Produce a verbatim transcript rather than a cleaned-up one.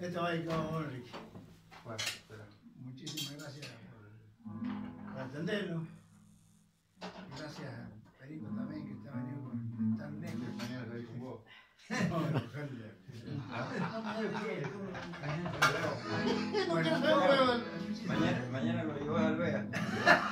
Esto va a ir como bueno, Ricky. Bueno, espera. Muchísimas gracias por, por atendernos. Gracias a Perico también, que está venido con tan lejos. Mañana te con vos. No, ojalá. Mañana, mañana lo llevas al Vea.